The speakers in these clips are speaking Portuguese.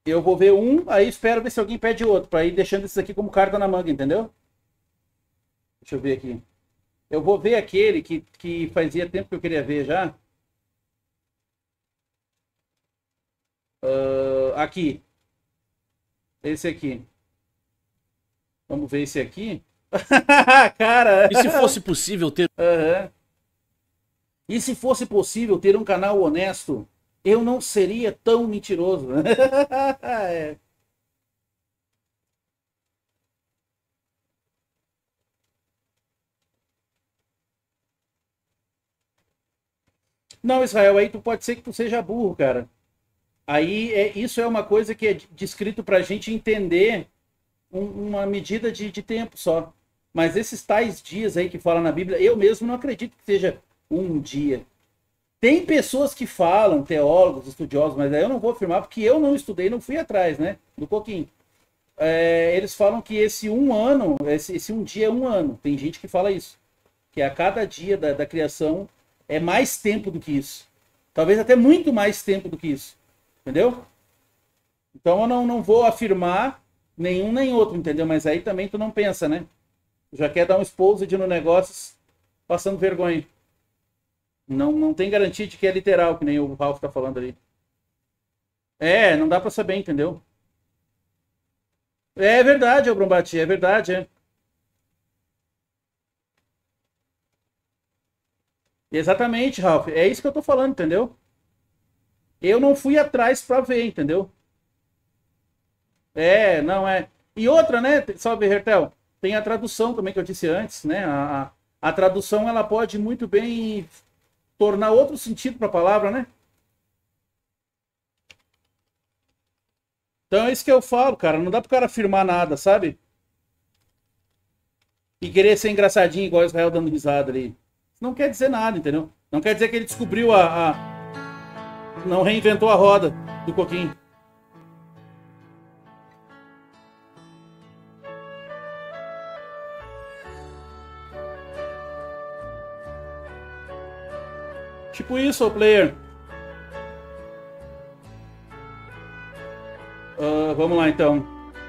Eu vou ver um, aí espero ver se alguém pede outro, pra ir deixando esses aqui como carta na manga, entendeu? Deixa eu ver aqui. Eu vou ver aquele que fazia tempo que eu queria ver já. Aqui. Esse aqui. Vamos ver esse aqui. Cara. E se fosse possível ter. Aham. E se fosse possível ter um canal honesto, eu não seria tão mentiroso. É. Não, Israel, aí tu pode ser que tu seja burro, cara. Aí isso é uma coisa que é descrito pra gente entender uma medida de tempo só. Mas esses tais dias aí que fala na Bíblia, eu mesmo não acredito que seja um dia. Tem pessoas que falam, teólogos, estudiosos, mas aí eu não vou afirmar porque eu não estudei, não fui atrás, né? Do coquinho. Eles falam que esse um ano, esse um dia é um ano. Tem gente que fala isso. Que a cada dia da criação é mais tempo do que isso. Talvez até muito mais tempo do que isso. Entendeu? Então eu não vou afirmar nenhum nem outro, entendeu? Mas aí também tu não pensa, né? Já quer dar um exposed no negócio passando vergonha. Não tem garantia de que é literal, que nem o Ralph tá falando ali. Não dá pra saber, entendeu? É verdade, ô Brombati, é verdade, é. Exatamente, Ralph. É isso que eu tô falando, entendeu? Eu não fui atrás pra ver, entendeu? Não é. E outra, né, salve Hertel, tem a tradução também que eu disse antes, né? A tradução ela pode muito bem tornar outro sentido para a palavra, né? Então é isso que eu falo, cara. Não dá pro cara afirmar nada, sabe? E querer ser engraçadinho igual Israel dando risada ali. Isso não quer dizer nada, entendeu? Não quer dizer que ele descobriu não reinventou a roda do coquinho. Tipo isso, ô player. Vamos lá então.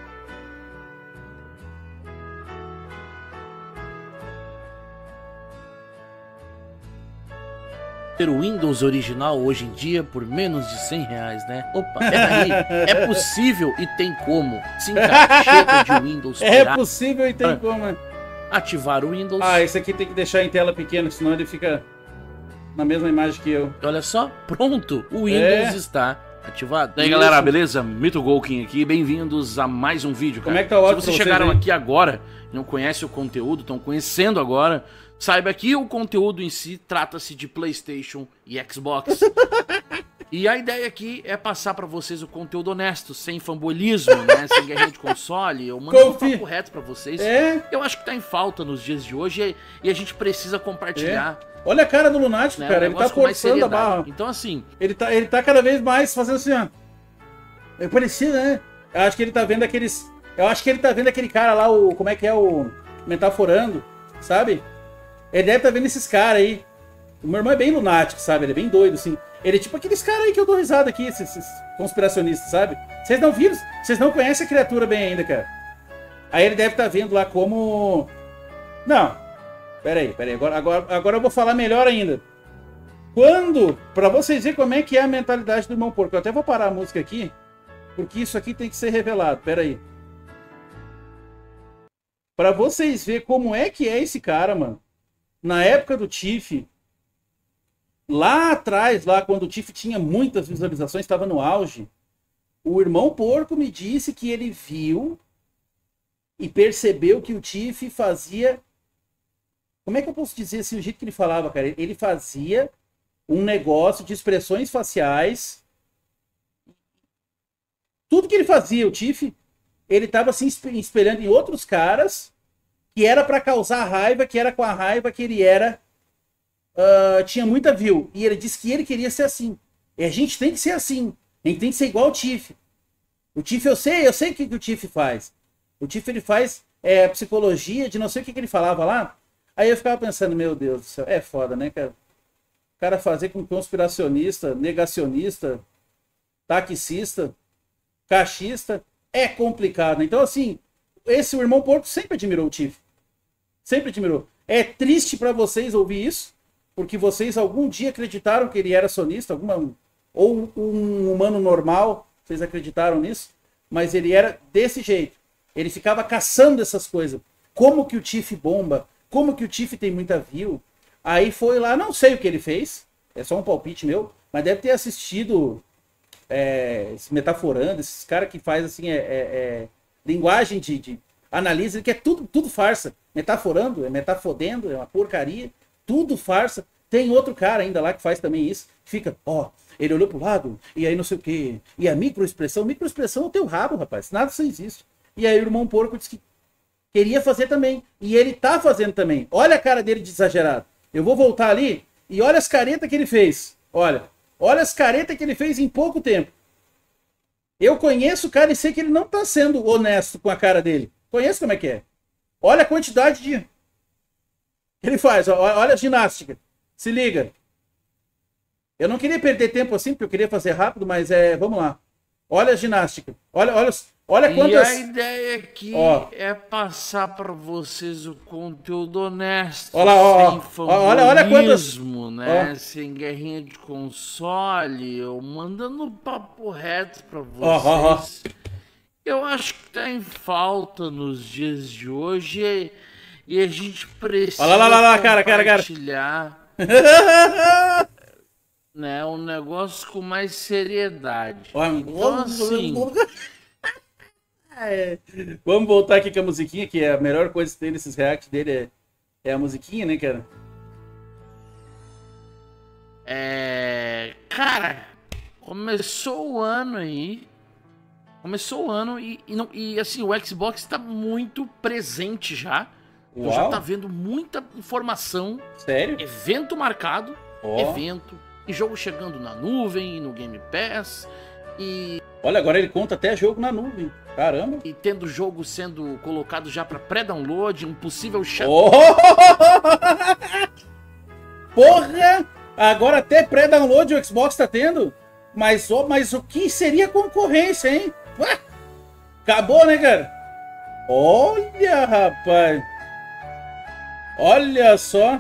Ter o Windows original hoje em dia por menos de R$ 100, né? Opa, peraí. É possível e tem como. Sim, cara, chega de Windows É possível e tem como. Ativar o Windows. Esse aqui tem que deixar em tela pequena, senão ele fica na mesma imagem que eu. Olha só, pronto. O Windows está ativado. E aí, galera, beleza? Mito Golkin aqui. Bem-vindos a mais um vídeo, cara. Como é que tá o áudio? Se vocês chegaram aqui agora e não conhecem o conteúdo, estão conhecendo agora, saiba que o conteúdo em si trata-se de PlayStation e Xbox. E a ideia aqui é passar pra vocês o conteúdo honesto, sem fanboylismo, né? Sem guerra de console. Eu mando um papo reto pra vocês. Eu acho que tá em falta nos dias de hoje e a gente precisa compartilhar. Olha a cara do Lunático, né, cara. Ele tá forçando a barra. Então, assim... Ele tá cada vez mais fazendo assim, ó. É parecido, né? Eu acho que ele tá vendo aqueles... Eu acho que ele tá vendo aquele cara lá, como é que é o... Metaforando, sabe? Ele deve tá vendo esses caras aí. O meu irmão é bem lunático, sabe? Ele é bem doido, assim. Ele é tipo aqueles caras aí que eu dou risada aqui, esses conspiracionistas, sabe? Vocês não viram? Vocês não conhecem a criatura bem ainda, cara. Aí ele deve estar vendo lá como... Não. Peraí. Agora eu vou falar melhor ainda. Pra vocês verem como é que é a mentalidade do irmão porco. Eu até vou parar a música aqui, porque isso aqui tem que ser revelado. Peraí. Pra vocês verem como é que é esse cara, mano. Na época do Tiff, lá atrás, lá quando o Tiff tinha muitas visualizações, estava no auge, o irmão porco me disse que ele viu e percebeu que o Tiff fazia... Como é que eu posso dizer assim, o jeito que ele falava, cara? Ele fazia um negócio de expressões faciais. Tudo que ele fazia, o Tiff, ele estava se espelhando em outros caras que era para causar raiva, que era com a raiva que ele era... tinha muita view. E ele disse que ele queria ser assim. E a gente tem que ser assim. A gente tem que ser igual o Tiff. O Tiff, eu sei o que o Tiff faz. O Tiff, ele faz psicologia de não sei o que ele falava lá. Aí eu ficava pensando, meu Deus do céu, é foda, né, cara? O cara fazer com conspiracionista, negacionista, taxista, cachista, é complicado. Então, assim, esse o irmão Porco sempre admirou o Tiff. Sempre admirou. É triste para vocês ouvir isso, porque vocês algum dia acreditaram que ele era sonista, ou um humano normal, vocês acreditaram nisso, mas ele era desse jeito. Ele ficava caçando essas coisas. Como que o Tiff bomba? Como que o Tiff tem muita view? Aí foi lá, não sei o que ele fez, é só um palpite meu, mas deve ter assistido esse Metaforando, esses caras que faz assim, linguagem de analisa, que é tudo farsa. Metaforando, metafodendo, é uma porcaria, tudo farsa. Tem outro cara ainda lá que faz também isso, que fica, ele olhou pro lado, e aí não sei o quê. E a microexpressão é o teu rabo, rapaz, nada disso existe. E aí o irmão Porco disse que queria fazer também, e ele tá fazendo também. Olha a cara dele de exagerado. Eu vou voltar ali, e olha as caretas que ele fez. Olha as caretas que ele fez em pouco tempo. Eu conheço o cara e sei que ele não tá sendo honesto com a cara dele. Conheço como é que é. Olha a quantidade que ele faz. Olha a ginástica. Se liga. Eu não queria perder tempo assim, porque eu queria fazer rápido, mas vamos lá. Olha a ginástica. Olha quantas... E a ideia aqui é passar para vocês o conteúdo honesto. Olha quantas... né? Sem guerrinha de console, eu mandando papo reto para vocês. Eu acho que tá em falta nos dias de hoje e a gente precisa compartilhar né, um negócio com mais seriedade. Então, assim... Vamos voltar aqui com a musiquinha, que é a melhor coisa que tem nesses reacts dele, é a musiquinha, né, cara? Cara, começou o ano aí. E assim, o Xbox tá muito presente já. Uau. Eu já tá vendo muita informação. Sério? Evento marcado, evento. E jogo chegando na nuvem, no Game Pass. E... Olha, agora ele conta até jogo na nuvem. Caramba. E tendo jogo sendo colocado já para pré-download, um possível Porra! Agora até pré-download o Xbox tá tendo? Mas o que seria concorrência, hein? Ué? Acabou, né, cara? Olha, rapaz. Olha só.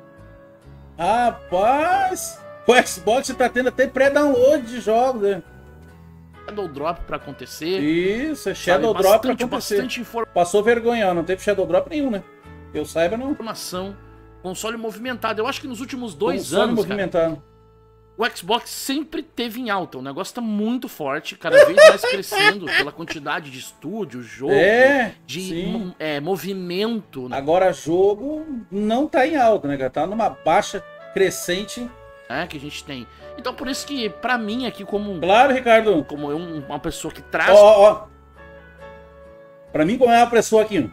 Rapaz. O Xbox tá tendo até pré-download de jogos, né? Shadow Drop pra acontecer. Isso, é Shadow Drop pra acontecer. Bastante informação. Passou vergonha, não teve Shadow Drop nenhum, né? Que eu saiba, não. Informação. Console movimentado. Eu acho que nos últimos 2 console anos, movimentado. Cara, o Xbox sempre teve em alta. O negócio tá muito forte, cada vez mais crescendo pela quantidade de estúdio, jogo, de movimento. Né? Agora jogo não tá em alta, né, cara? Tá numa baixa crescente. Que a gente tem. Então por isso que, pra mim, aqui como... Claro, Ricardo. Como uma pessoa que traz... Pra mim, como é uma pessoa aqui.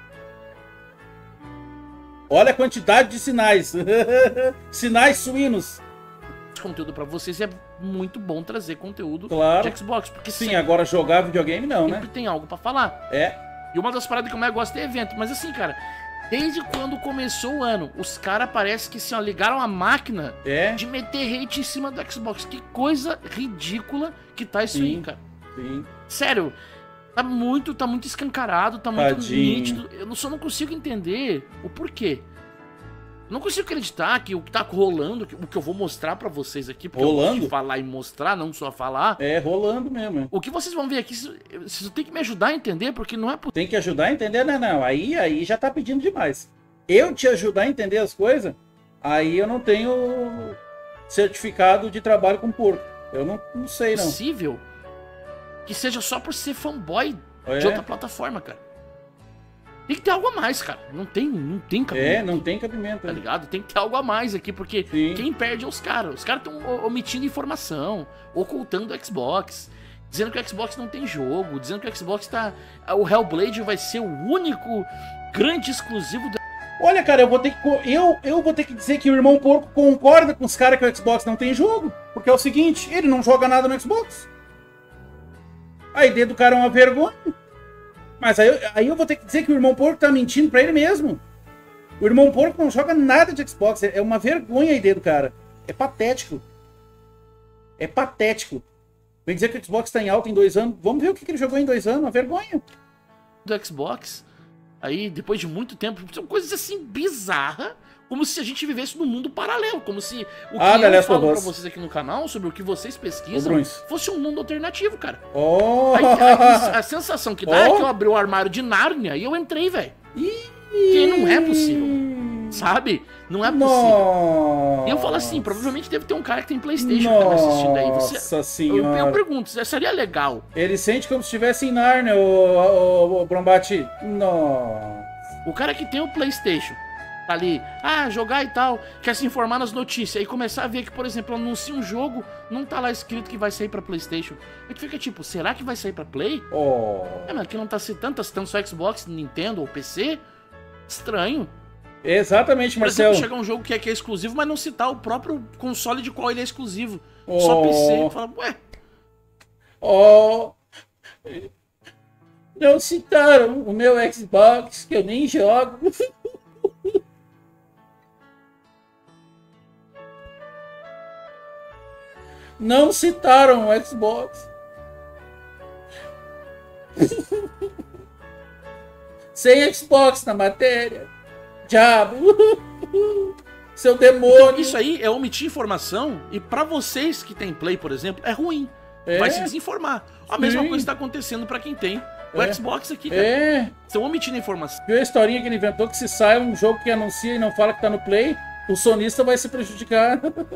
Olha a quantidade de sinais. Sinais suínos. Conteúdo pra vocês, é muito bom trazer conteúdo de Xbox. Porque sim, agora jogar videogame não, né? Sempre tem algo pra falar. E uma das paradas que eu mais gosto é evento. Mas assim, cara... Desde quando começou o ano, os caras parece que assim, ligaram a máquina de meter hate em cima do Xbox. Que coisa ridícula que tá isso aí, cara. Sim. Sério, tá muito escancarado, tá muito nítido. Eu só não consigo entender o porquê. Não consigo acreditar que o que tá rolando, o que eu vou mostrar pra vocês aqui, porque eu gosto de falar e mostrar, não só falar. É, rolando mesmo. O que vocês vão ver aqui, vocês têm que me ajudar a entender, porque não é possível. Tem que ajudar a entender, não. Aí já tá pedindo demais. Eu te ajudar a entender as coisas, aí eu não tenho certificado de trabalho com porco. Eu não sei, não. É possível que seja só por ser fanboy de outra plataforma, cara. Tem que ter algo a mais, cara. Não tem cabimento. Não tem cabimento. Tá ligado? Tem que ter algo a mais aqui, porque quem perde é os caras. Os caras estão omitindo informação, ocultando o Xbox, dizendo que o Xbox não tem jogo, dizendo que o Xbox tá... O Hellblade vai ser o único grande exclusivo do... Olha, cara, eu vou ter que dizer que o irmão Porco concorda com os caras que o Xbox não tem jogo. Porque é o seguinte, ele não joga nada no Xbox. A ideia do cara é uma vergonha. Mas aí eu vou ter que dizer que o irmão Porco tá mentindo pra ele mesmo. O irmão Porco não joga nada de Xbox. É uma vergonha a ideia do cara. É patético. É patético. Vem dizer que o Xbox tá em alta em 2 anos. Vamos ver o que ele jogou em 2 anos, uma vergonha. Do Xbox, aí depois de muito tempo, são coisas assim bizarras, como se a gente vivesse num mundo paralelo, como se o que eu falo pra vocês aqui no canal, sobre o que vocês pesquisam, fosse um mundo alternativo, cara. Aí, a sensação que dá é que eu abri o armário de Nárnia e eu entrei, velho. Que não é possível, sabe? Não é possível. E eu falo assim, provavelmente deve ter um cara que tem PlayStation que tá me assistindo aí. Nossa senhora. Eu pergunto, seria legal. Ele sente como se estivesse em Nárnia, o Brombati. Nossa. O cara que tem o PlayStation, tá ali, jogar e tal, quer se informar nas notícias, e começar a ver que, por exemplo, anuncia um jogo, não tá lá escrito que vai sair pra PlayStation. Aí tu fica tipo, será que vai sair pra Play? Mas aqui não tá citando, tá citando só Xbox, Nintendo ou PC? Estranho. Exatamente, Marcelo. Por exemplo, chegar um jogo que é exclusivo, mas não citar o próprio console de qual ele é exclusivo. Só PC. Fala, ué. Não citaram o meu Xbox, que eu nem jogo. Não citaram o Xbox. Sem Xbox na matéria. Diabo. Seu demônio. Então, isso aí é omitir informação. E pra vocês que tem Play, por exemplo, é ruim. Vai se desinformar. A mesma coisa está acontecendo pra quem tem o Xbox aqui, cara. Estão omitindo informação. Viu a historinha que ele inventou que se sai um jogo que anuncia e não fala que tá no Play, o sonista vai se prejudicar.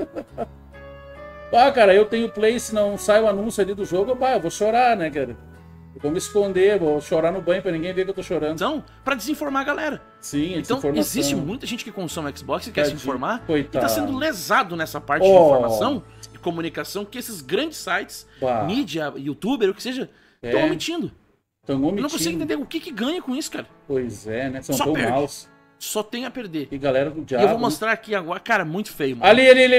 Cara, eu tenho Play, se não sai o anúncio ali do jogo, eu vou chorar, né, cara? Eu vou me esconder, vou chorar no banho pra ninguém ver que eu tô chorando. Então, pra desinformar a galera. Sim, então, existe muita gente que consome Xbox e quer se informar. Coitado. E tá sendo lesado nessa parte de informação e comunicação que esses grandes sites, mídia, youtuber, o que seja, estão omitindo. Eu não consigo entender o que ganha com isso, cara. Pois é, né? São tão maus. Só tem a perder. E galera do diabo. E eu vou mostrar aqui agora, cara, muito feio, mano.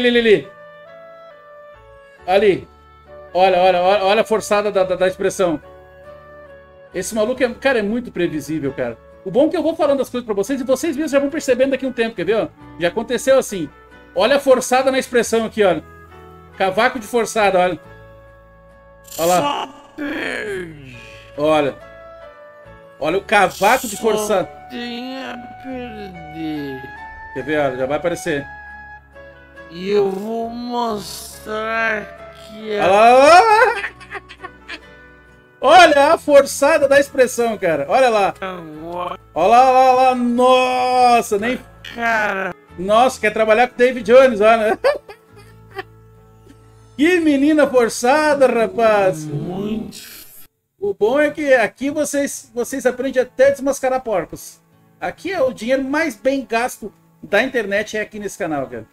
Ali. Olha a forçada da expressão. Esse maluco, cara, é muito previsível, cara. O bom é que eu vou falando as coisas pra vocês e vocês mesmos já vão percebendo daqui a um tempo, quer ver? Ó? Já aconteceu assim. Olha a forçada na expressão aqui, olha. Cavaco de forçada, olha. Olha lá. Olha o cavaco de forçada. Tem a perder. Quer ver? Olha, já vai aparecer. E eu vou mostrar que Olha a forçada da expressão, cara. Olha lá. Olha lá. Nossa, nem... Cara. Nossa, quer trabalhar com o David Jones, olha. Que menina forçada, rapaz. Muito. O bom é que aqui vocês aprendem até a desmascarar porcos. Aqui é o dinheiro mais bem gasto da internet, é aqui nesse canal, cara.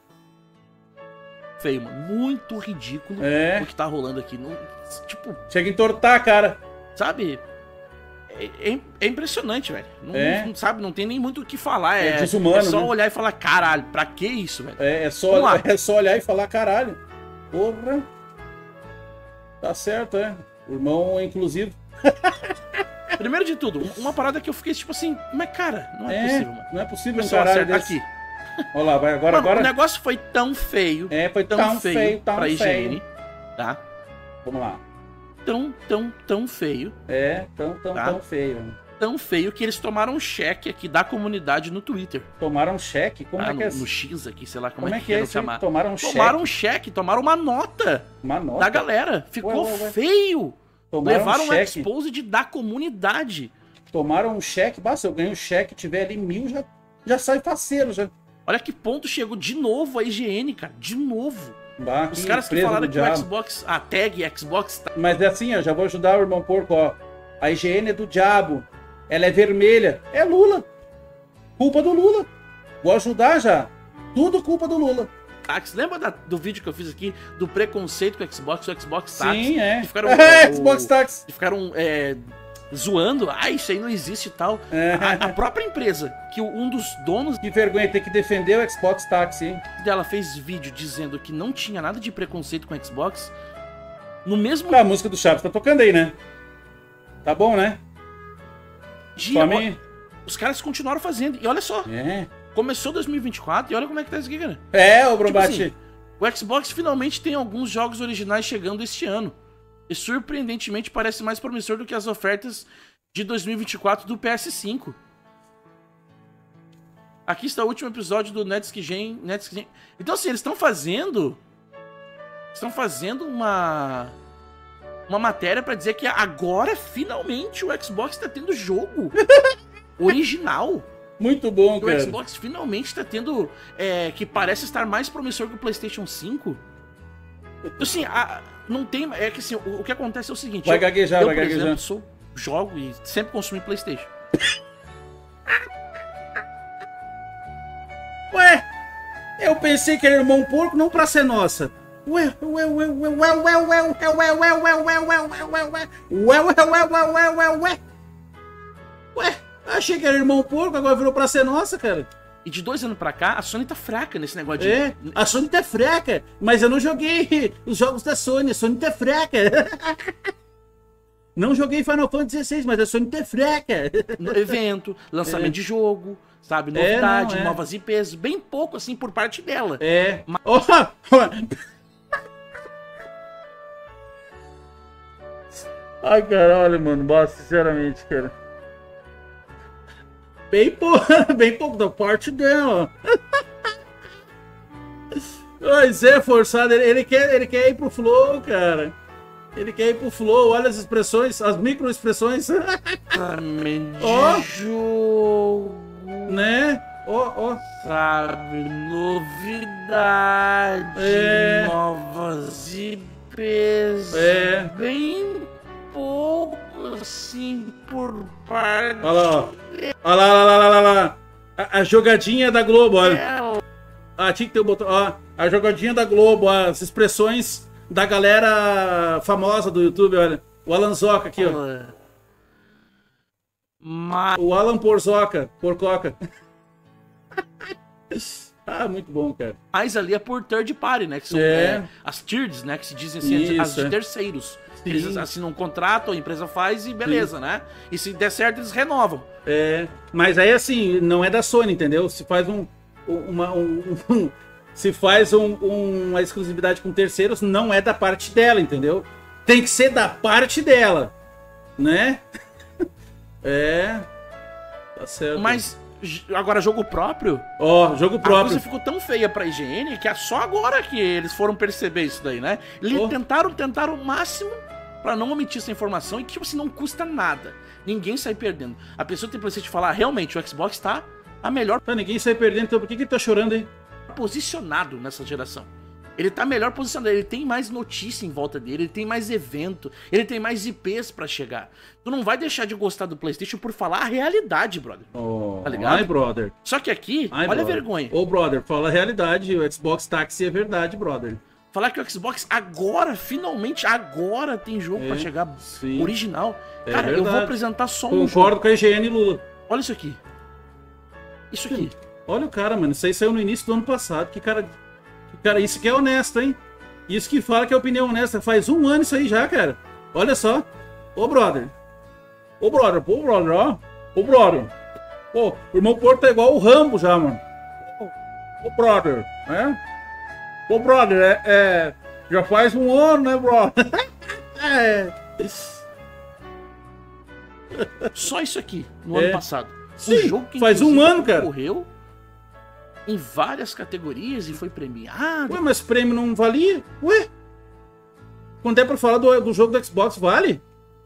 Feio, mano. Muito ridículo o que tá rolando aqui. Não, tipo... Chega a entortar a cara. Sabe? É impressionante, velho. Não sabe, não tem nem muito o que falar. É desumano, é só olhar e falar, caralho, pra que isso, velho? É só olhar e falar, caralho. Porra. Tá certo, O irmão é inclusivo. Primeiro de tudo, uma parada que eu fiquei tipo assim, mas cara, não é possível, mano. Não é possível um caralho desse. Aqui. Olha lá, vai agora. O negócio foi tão feio. Foi tão feio pra higiene, tá? Vamos lá. Tão feio. Tão feio. Tão feio que eles tomaram um cheque aqui da comunidade no Twitter. Tomaram um cheque? Como é que é? No X aqui, sei lá como é que é chamar. Tomaram um cheque, tomaram uma nota. Da galera. Ficou feio. Levaram um exposed da comunidade. Tomaram um cheque. Se eu ganho um cheque, tiver ali 1000, já sai faceiro, já. Olha que ponto chegou de novo a IGN, cara. De novo. Os caras que falaram que o Xbox, a tag Xbox... Mas é assim, ó, já vou ajudar o irmão porco, ó. A IGN é do diabo. Ela é vermelha. É Lula. Culpa do Lula. Vou ajudar já. Tudo culpa do Lula. Lembra do vídeo que eu fiz aqui do preconceito com o Xbox Tax? Sim, Que ficaram, Xbox Tax. Que ficaram zoando. Isso aí não existe e tal. A própria empresa, que um dos donos... Que vergonha, ter que defender o Xbox Tax, hein? Dela fez vídeo dizendo que não tinha nada de preconceito com o Xbox. No mesmo... A música do Chaves tá tocando aí, né? Tá bom, né? Dia, os caras continuaram fazendo. E olha só. Começou 2024 e olha como é que tá isso aqui, cara. O Brombati. Tipo assim, O Xbox finalmente tem alguns jogos originais chegando este ano. E surpreendentemente parece mais promissor do que as ofertas de 2024 do PS5. Aqui está o último episódio do Netscape. Então assim, eles estão fazendo uma matéria pra dizer que agora finalmente o Xbox tá tendo jogo original. Muito bom, cara. O Xbox finalmente tá tendo que parece estar mais promissor que o PlayStation 5. Assim, não tem, é que assim, o que acontece é o seguinte, vai gaguejar. Por exemplo, jogo e sempre consumi PlayStation. Ué, eu pensei que era Irmão Porco, não pra ser nossa. Ué, achei que era Irmão Porco, agora virou pra ser nossa, cara. E de 2 anos pra cá, a Sony tá fraca nesse negócio de... a Sony tá fraca, mas eu não joguei os jogos da Sony, a Sony tá fraca. Não joguei Final Fantasy XVI, mas a Sony tá fraca. Evento, lançamento de jogo, sabe, novidade, novas IPs, bem pouco assim por parte dela. Mas... Ai, caralho, mano, sinceramente, cara. Bem pouco da parte dela. Mas é forçado, ele quer ir pro flow, cara. Ele quer ir pro flow, olha as expressões, as microexpressões. Jogo. Né? Sabe, novidade, novas IPs. Bem pouco assim por parte. Olha lá. A jogadinha da Globo, olha. Tinha que ter o botão. A jogadinha da Globo, as expressões da galera famosa do YouTube, olha. O Alan Zoca aqui, ó. O Alan Porcoca. Muito bom, cara. Mas ali é por third party, né? Que são as tiers, né? Que se dizem assim, as de terceiros. Sim. Eles assinam um contrato, a empresa faz e beleza, né? E se der certo, eles renovam. Mas aí assim, não é da Sony, entendeu? Se faz se faz uma exclusividade com terceiros, não é da parte dela, entendeu? Tem que ser da parte dela, né? Tá certo. Mas agora jogo próprio? Jogo próprio. A coisa ficou tão feia pra IGN que é só agora que eles foram perceber isso daí, né? Eles tentaram o máximo pra não omitir essa informação e que, tipo assim, não custa nada. Ninguém sai perdendo. A pessoa tem PlayStation de falar, realmente, o Xbox tá a melhor... ninguém sai perdendo, então por que ele tá chorando aí? Posicionado nessa geração. Ele tá melhor posicionado, ele tem mais notícia em volta dele, ele tem mais evento, ele tem mais IPs pra chegar. Tu não vai deixar de gostar do PlayStation por falar a realidade, brother. Tá ligado? Brother. Só que aqui, olha a vergonha. Brother, fala a realidade, o Xbox Taxi é verdade, brother. Falar que o Xbox finalmente agora tem jogo pra chegar original. Cara, eu vou apresentar só um jogo. Concordo com a IGN e Lula. Olha isso aqui. Isso aqui. Olha o cara, mano, isso aí saiu no início do ano passado, cara, isso que é honesto, hein? Isso que fala que é opinião honesta. Faz 1 ano isso aí já, cara. Olha só. Brother. Brother. Pô, o irmão Porto tá igual o Rambo já, mano. Brother, né? Brother, já faz 1 ano, né, brother? Só isso aqui, no ano passado. Sim, jogo que faz 1 ano, cara. Correu em várias categorias e foi premiado. Ué, mas prêmio não valia? Ué? Quando é pra falar do jogo do Xbox, vale?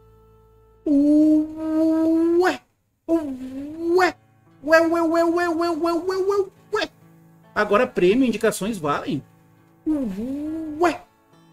Ué. Agora prêmio e indicações valem? Ué.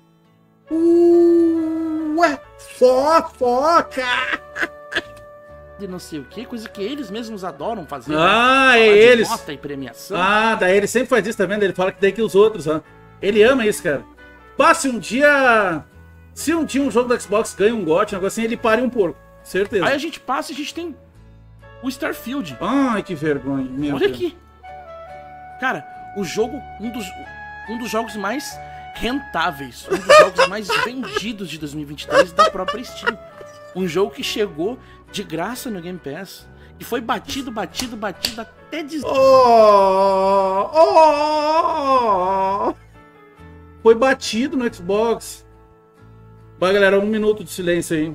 Fofoca! De não sei o que, coisa que eles mesmos adoram fazer. Eles. Nota e premiação. Daí ele sempre faz isso, tá vendo? Ele fala que daí que os outros, ele ama isso, cara. Se um dia um jogo do Xbox ganha um GOT, um negócio assim, ele pare um porco. Certeza. Aí a gente passa e a gente tem o Starfield. Ai, que vergonha. Olha aqui. Cara, o jogo, um dos jogos mais rentáveis, um dos jogos mais vendidos de 2023 da própria Steam. Um jogo que chegou de graça no Game Pass. E foi batido até dizer. foi batido no Xbox. Vai, galera, 1 minuto de silêncio aí.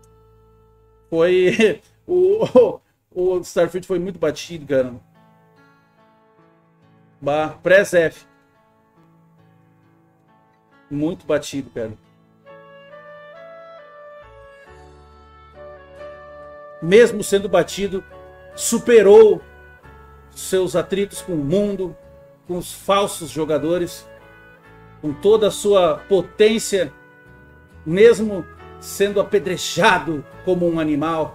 Foi... o Starfield foi muito batido, cara. Press F. Muito batido, cara. Mesmo sendo batido, superou seus atritos com o mundo, com os falsos jogadores, com toda a sua potência, mesmo sendo apedrejado como um animal.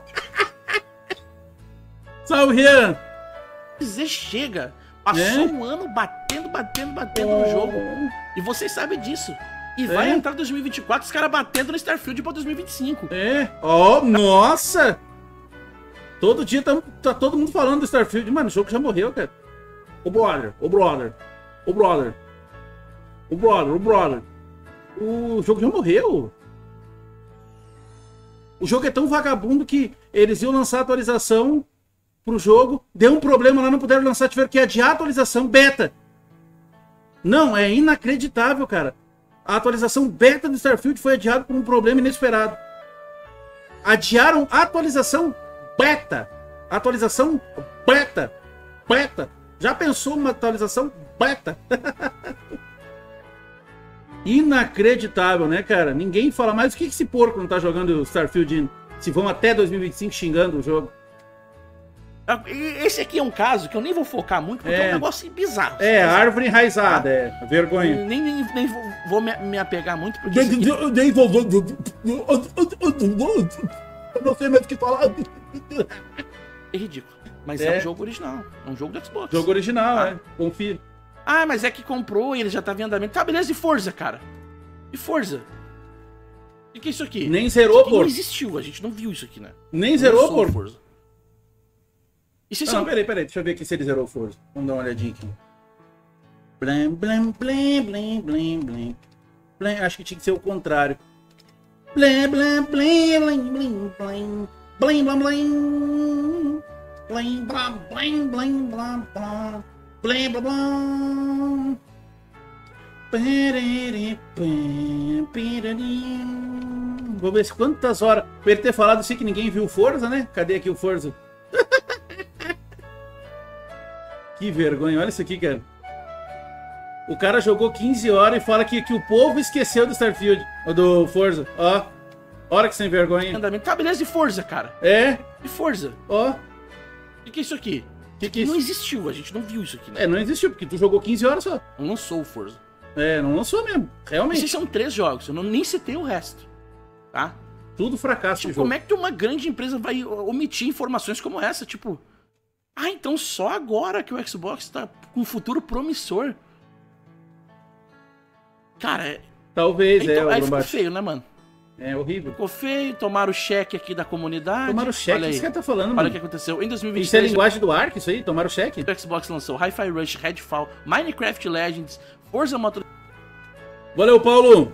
Salve, Rian! Dizer chega. Passou um ano batendo no jogo. E vocês sabem disso. E vai entrar 2024 os caras batendo no Starfield pra 2025. Nossa! Todo dia tá todo mundo falando do Starfield. Mano, o jogo já morreu, cara. O jogo já morreu. O jogo é tão vagabundo que eles iam lançar a atualização pro jogo, deu um problema lá, não puderam lançar, tiveram que adiar a atualização beta. Não, é inacreditável, cara. A atualização beta do Starfield foi adiada por um problema inesperado. Adiaram a atualização beta. Atualização beta. Beta. Já pensou uma atualização beta? Inacreditável, né, cara? Ninguém fala mais. O que esse porco não tá jogando Starfield se vão até 2025 xingando o jogo? Esse aqui é um caso que eu nem vou focar muito, porque é um negócio bizarro. Árvore enraizada, vergonha. Nem vou me apegar muito, porque eu não sei mais o que falar. É ridículo. Mas é um jogo original. É um jogo do Xbox. Jogo original, confia. Mas é que comprou e ele já tá em andamento. Tá, beleza, e Forza, cara? E Forza? O que é isso aqui? Nem zerou, pô. Não existiu, a gente não viu isso aqui, né? Nem zerou, pô. Forza. Peraí, deixa eu ver aqui se ele zerou o Forza. Vamos dar uma olhadinha aqui. Blim, blim, blim, blim, blim, blim. Blim, acho que tinha que ser o contrário. Blim, blim, blim, blim, blim, blim. Blim, blim, blim. Blim, blim, blim, blim, blim, blim. Blim, blim, blim. Vou ver quantas horas. Pra ele ter falado assim que ninguém viu o Forza, né? Cadê aqui o Forza? Que vergonha, olha isso aqui, cara. O cara jogou 15 horas e fala que o povo esqueceu do Starfield, do Forza. Hora que sem vergonha. Tá, beleza, de Forza, cara. De Forza. O que é isso aqui? Que não existiu, a gente não viu isso aqui, né? Não existiu, porque tu jogou 15 horas só. Não lançou o Forza. Não lançou mesmo, realmente. Esses são 3 jogos, eu nem citei o resto, tá? Tudo fracasso de jogo. Como é que uma grande empresa vai omitir informações como essa? Tipo, então só agora que o Xbox tá com um futuro promissor. Cara, talvez, então, aí ficou feio, né, mano? É horrível. Ficou feio, tomaram o cheque aqui da comunidade. Tomaram o cheque, o que você tá falando, mano? Olha o que aconteceu. Em 2023... Isso é a linguagem do Ark, isso aí? Tomaram o cheque? O Xbox lançou Hi-Fi Rush, Redfall, Minecraft Legends, Forza Motorsport... Valeu, Paulo!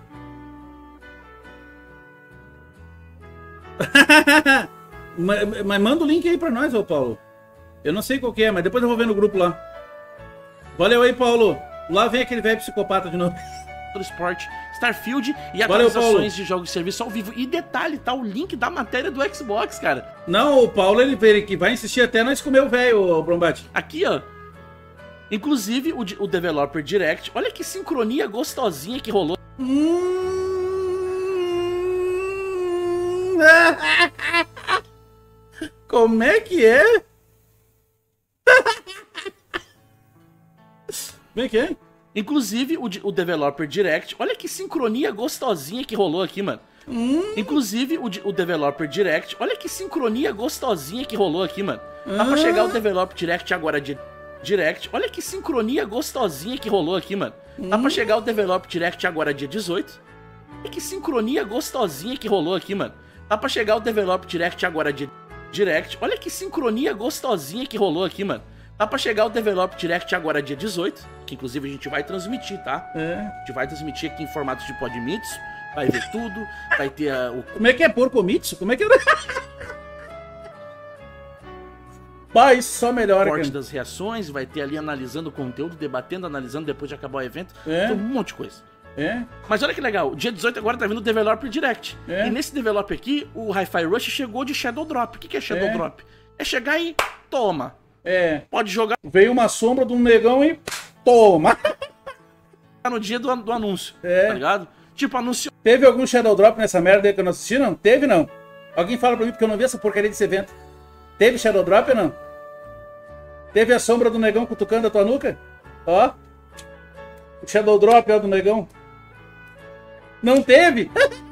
Mas manda o link aí pra nós, ô Paulo. Eu não sei qual que é, mas depois eu vou ver no grupo lá. Valeu aí, Paulo. Lá vem aquele velho psicopata de novo. Sport, Starfield e atualizações de jogos de serviço ao vivo. E detalhe, tá o link da matéria do Xbox, cara. Não, o Paulo, ele que vai insistir até nós comer o velho, o Brombate. Aqui, ó. Inclusive, o Developer Direct. Olha que sincronia gostosinha que rolou. Como é que é? Como é que é? Inclusive, o Developer Direct... Olha que sincronia gostosinha que rolou aqui, mano. Inclusive, o Developer Direct... Olha que sincronia gostosinha que rolou aqui, mano. Tá pra chegar o Developer Direct agora de Direct. Olha que sincronia gostosinha que rolou aqui, mano. Tá pra chegar o Developer Direct agora dia 18. Olha que sincronia gostosinha que rolou aqui, mano. Tá pra chegar o Developer Direct agora dia Direct. Olha que sincronia gostosinha que rolou aqui, mano. Tá pra chegar o Develop Direct agora dia 18, que inclusive a gente vai transmitir, tá? A gente vai transmitir aqui em formato de Podmitsu, vai ver tudo, vai ter o... Como é que é Porcomitsu? Como é que é? Pai, só melhora, corte das reações, vai ter ali analisando o conteúdo, debatendo, analisando depois de acabar o evento. Tem um monte de coisa. É. Mas olha que legal, dia 18 agora tá vindo o Developer Direct. É. E nesse Developer aqui, o Hi-Fi Rush chegou de Shadow Drop. O que é Shadow Drop? É chegar e toma. É. Pode jogar Veio uma sombra de um negão e toma. no dia do anúncio, É. tá ligado? Tipo, anunciou. Teve algum Shadow Drop nessa merda aí que eu não assisti, não? Teve, não? Alguém fala pra mim porque eu não vi essa porcaria desse evento. Teve Shadow Drop ou não? Teve a sombra do negão cutucando a tua nuca? Ó. O Shadow Drop, ó, do negão. Não teve?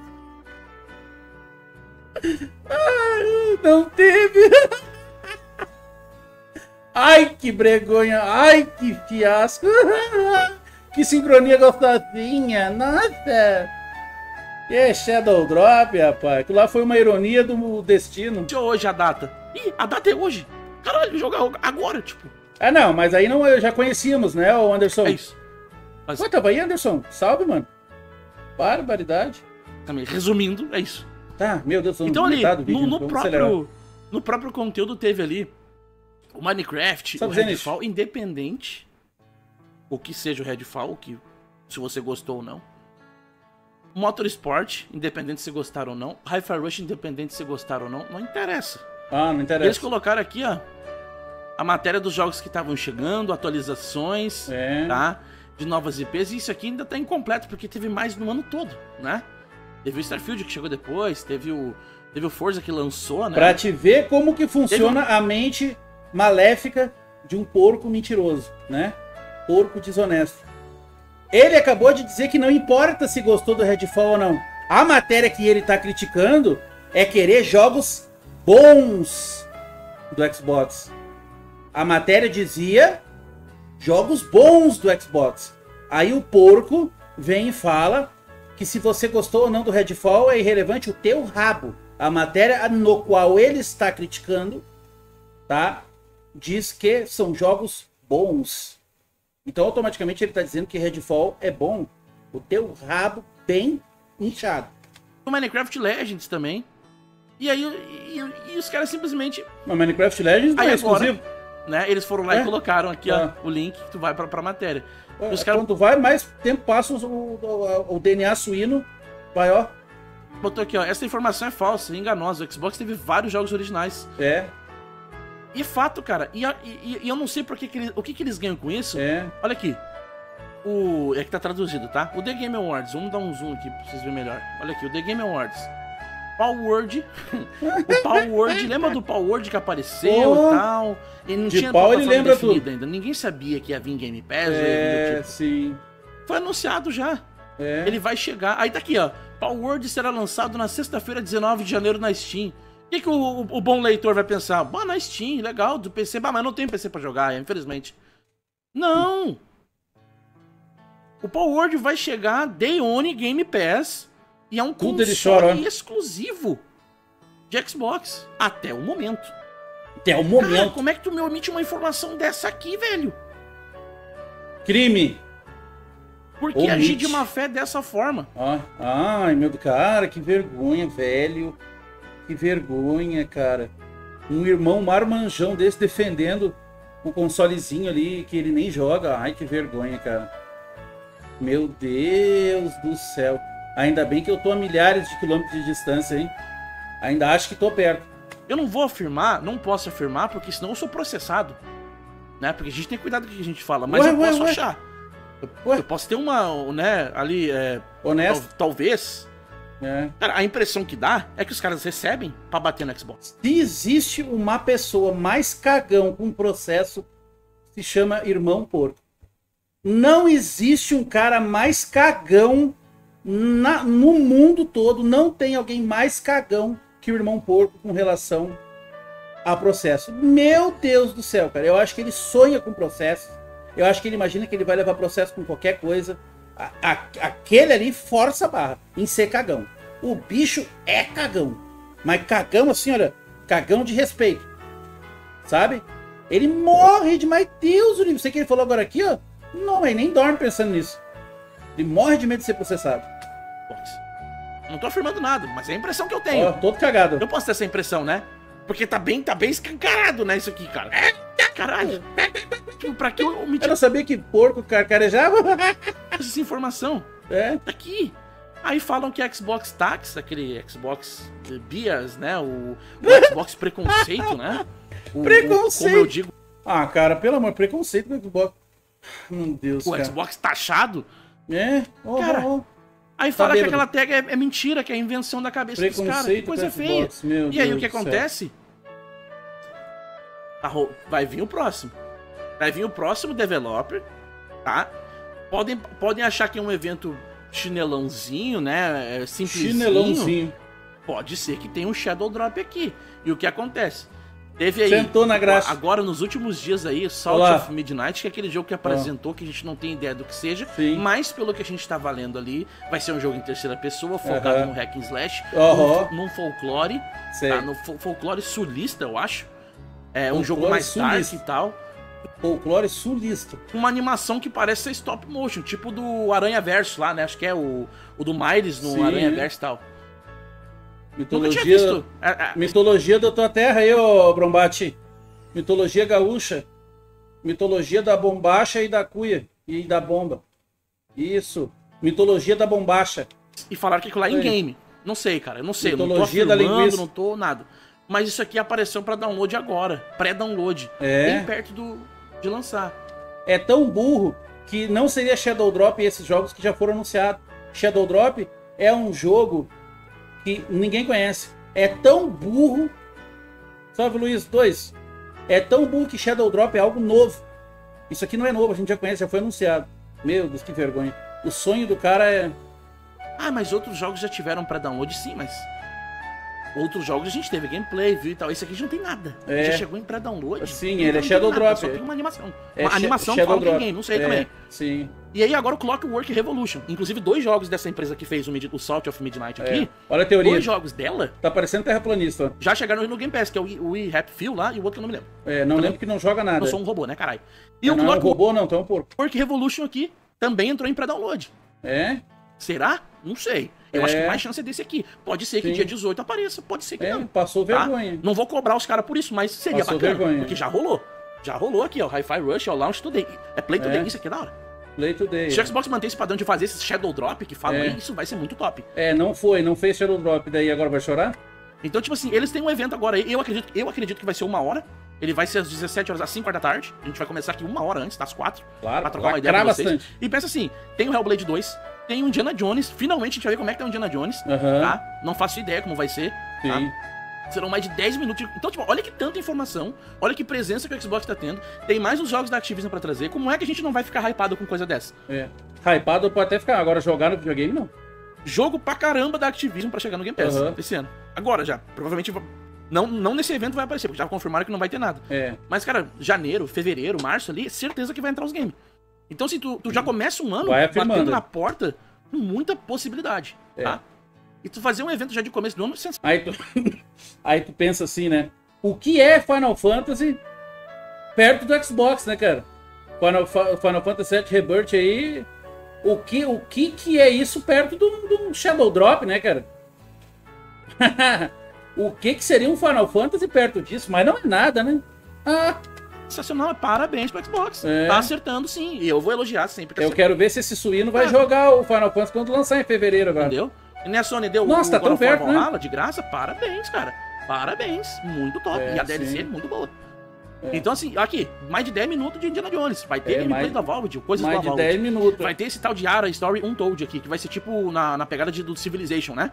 Não teve. Ai, que bregonha. Ai, que fiasco. Que sincronia gostosinha. Nossa. Que Shadow Drop, rapaz. Aquilo lá foi uma ironia do destino. Hoje a data. Ih, a data é hoje. Caralho, jogar agora, tipo. Ah, não, mas aí não, já conhecíamos, né, o Anderson? É isso. Mas, Pô, tava aí, Anderson? Salve, mano. Barbaridade. também, resumindo, é isso. Tá, meu Deus, Então ali, vídeo, no próprio conteúdo teve ali o Minecraft, Só o dizendo Redfall, independente, o que seja o Redfall, se você gostou ou não. Motorsport, independente se gostaram ou não. Hi-Fi Rush, independente se gostaram ou não. Não interessa. Ah, não interessa. Eles colocaram aqui, ó, a matéria dos jogos que estavam chegando, atualizações, tá? De novas IPs. E isso aqui ainda tá incompleto, porque teve mais no ano todo, né? Teve o Starfield que chegou depois, teve o Forza que lançou, né? Pra te ver como que funciona a mente maléfica de um porco mentiroso, né? Porco desonesto. Ele acabou de dizer que não importa se gostou do Redfall ou não. A matéria que ele tá criticando é querer jogos bons do Xbox. A matéria dizia jogos bons do Xbox. Aí o porco vem e fala que se você gostou ou não do Redfall é irrelevante o teu rabo. A matéria no qual ele está criticando, tá? Diz que são jogos bons. Então automaticamente ele está dizendo que Redfall é bom. O teu rabo bem inchado. O Minecraft Legends também. E aí e os caras simplesmente... O Minecraft Legends não é exclusivo. Né, eles foram lá e colocaram aqui ó, o link que tu vai pra matéria. Os caras... Quando tu vai, mais tempo passa o DNA suíno. Vai, ó. Botou aqui, ó. Essa informação é falsa, enganosa. O Xbox teve vários jogos originais. É. E fato, cara. E eu não sei o que eles ganham com isso. É. Olha aqui. É que tá traduzido, tá? O The Game Awards. Vamos dar um zoom aqui pra vocês verem melhor. Olha aqui, o The Game Awards. Palworld. O Palworld. Lembra do Palworld que apareceu e tal? Ele não tinha pau, ele lembra tudo ainda. Ninguém sabia que ia vir Game Pass. Tipo. Sim. Foi anunciado já. É. Ele vai chegar. Aí tá aqui, ó. Palworld será lançado na sexta-feira, 19 de janeiro, na Steam. O que o bom leitor vai pensar? Bah, na Steam, legal, do PC. Bah, mas não tem PC pra jogar, infelizmente. Não! O Palworld vai chegar Day One Game Pass. E é um console exclusivo de Xbox. Até o momento. Até o momento. Cara, como é que tu me omite uma informação dessa aqui, velho? Crime. Por que agir de má fé dessa forma? Ai, meu cara, que vergonha, velho. Que vergonha, cara. Um irmão marmanjão desse defendendo um consolezinho ali que ele nem joga. Ai, que vergonha, cara. Meu Deus do céu. Ainda bem que eu tô a milhares de quilômetros de distância, hein? Ainda acho que tô perto. Eu não vou afirmar, não posso afirmar, porque senão eu sou processado. Né? Porque a gente tem cuidado com o que a gente fala. Mas eu posso achar. Eu posso ter uma, né, ali... honesto. Talvez. É. Cara, a impressão que dá é que os caras recebem pra bater no Xbox. Se existe uma pessoa mais cagão com processo, se chama Irmão Porco. Não existe um cara mais cagão no mundo todo. Não tem alguém mais cagão que o Irmão Porco com relação a processo. Meu Deus do céu, cara. Eu acho que ele sonha com processo. Eu acho que ele imagina que ele vai levar processo com qualquer coisa. Aquele ali força a barra em ser cagão. O bicho é cagão. Mas cagão assim, olha. Cagão de respeito. Sabe? Ele morre de... Mas Deus, o livro. Sei que ele falou agora aqui, ó. Não, ele nem dorme pensando nisso. Ele morre de medo de ser processado. Não tô afirmando nada, mas é a impressão que eu tenho. Ó, todo cagado. Eu posso ter essa impressão, né? Porque tá bem escancarado, né, isso aqui, cara. Caralho. Tipo, pra que eu omitir... Eu não sabia que porco carcarejava. essa informação? Tá aqui. Aí falam que Xbox Tax, aquele Xbox Bias, né? O Xbox Preconceito, né? Preconceito! Como eu digo. Ah, cara, pelo amor, preconceito do Xbox. Meu Deus, o cara. Xbox taxado. Cara, aí fala que aquela tag é mentira, que é invenção da cabeça dos caras. Que coisa feia. E aí o que acontece? Vai vir o próximo. Vai vir o próximo developer, tá? Podem achar que é um evento chinelãozinho, né? Simplesinho. Chinelãozinho. Pode ser que tenha um Shadow Drop aqui. E o que acontece? Teve aí, sentou na graça. Agora nos últimos dias aí, Salt of Midnight, que é aquele jogo que apresentou, que a gente não tem ideia do que seja, mas pelo que a gente tá valendo ali, vai ser um jogo em terceira pessoa, focado no hack and slash, num folclore, tá? No folclore sulista, eu acho. É um jogo mais dark e tal. Folclore sulista. Uma animação que parece ser stop motion, tipo do Aranha Verso lá, né? Acho que é o do Miles no Aranha Verso e tal. Mitologia da tua terra aí, ô Brombate. Mitologia gaúcha. Mitologia da bombacha e da cuia. E da bomba. Isso. Mitologia da bombacha. E falaram que aquilo lá é in-game. Não sei, cara. Eu não sei. Mitologia não tô afirmando, não tô nada. Mas isso aqui apareceu pra download agora. Pré-download. Bem perto de lançar. É tão burro que não seria Shadow Drop esses jogos que já foram anunciados. Shadow Drop é um jogo que ninguém conhece. É tão burro. Salve, Luiz 2. É tão burro que Shadow Drop é algo novo. Isso aqui não é novo, a gente já conhece, já foi anunciado. Meu Deus, que vergonha. O sonho do cara é... mas outros jogos já tiveram pré-download, sim, mas... Outros jogos a gente teve gameplay, viu e tal. Esse aqui já não tem nada. Já chegou em pré-download. Sim, ele é Shadow Drop. Só tem uma animação. Uma animação que fala game, não sei também. Sim. E aí agora o Clockwork Revolution. Inclusive 2 jogos dessa empresa que fez o Salt of Midnight aqui. Olha a teoria. 2 jogos dela. Tá parecendo terraplanista. Já chegaram no Game Pass, que é o We Happy Few lá e o outro que eu não me lembro. Não lembro que não joga nada. Eu sou um robô, né, caralho? E o não é um robô não, tu é um porco. Clockwork Revolution aqui também entrou em pré-download. Será? Não sei. Eu acho que mais chance é desse aqui. Pode ser que dia 18 apareça, pode ser que não. Passou vergonha. Não vou cobrar os caras por isso, mas seria passou bacana. Vergonha. Porque já rolou. Já rolou aqui, ó. Hi-Fi Rush, ó, Launch Today. É Play Today, isso aqui é da hora. Play Today. Se o Xbox manter esse padrão de fazer esse Shadow Drop que falam aí, isso vai ser muito top. Não fez Shadow Drop, daí agora vai chorar? Então, tipo assim, eles têm um evento agora aí. Eu acredito que vai ser 1 hora. Ele vai ser às 17 horas, às 5 horas da tarde. A gente vai começar aqui 1 hora antes, das 4. Claro, pra trocar uma ideia com vocês. Bastante. E pensa assim, tem o Hellblade 2, tem o Indiana Jones. Finalmente a gente vai ver como é que tá o Indiana Jones, tá? Não faço ideia como vai ser, tá? Serão mais de 10 minutos. Então, tipo, olha que tanta informação, olha que presença que o Xbox tá tendo. Tem mais os jogos da Activision pra trazer. Como é que a gente não vai ficar hypado com coisa dessa? Hypado pode até ficar. Agora jogar no videogame, não. Jogo pra caramba da Activision pra chegar no Game Pass esse ano. Agora já, provavelmente... Não nesse evento vai aparecer, porque já confirmaram que não vai ter nada. Mas, cara, janeiro, fevereiro, março ali, certeza que vai entrar os games. Então, assim, tu já começa um ano batendo na porta com muita possibilidade, tá? E tu fazer um evento já de começo do ano... Aí tu pensa assim, né? O que é Final Fantasy perto do Xbox, né, cara? Final Fantasy VII Rebirth aí... O que é isso perto do Shadow Drop, né, cara? O que seria um Final Fantasy perto disso? Mas não é nada, né? Sensacional, parabéns pro Xbox. Tá acertando sim, e eu vou elogiar sempre. Eu quero ver se esse suíno vai jogar o Final Fantasy quando lançar em fevereiro agora. Entendeu? E nem a Sony deu Nossa, tá tão perto, né? De graça, parabéns, cara. Parabéns, muito top. E a DLC é muito boa. Então, assim, aqui, mais de 10 minutos de Indiana Jones. Vai ter gameplay da Valve, coisas da Valve. Mais de 10 minutos. Vai ter esse tal de Ara Story Untold aqui, que vai ser tipo na pegada do Civilization, né?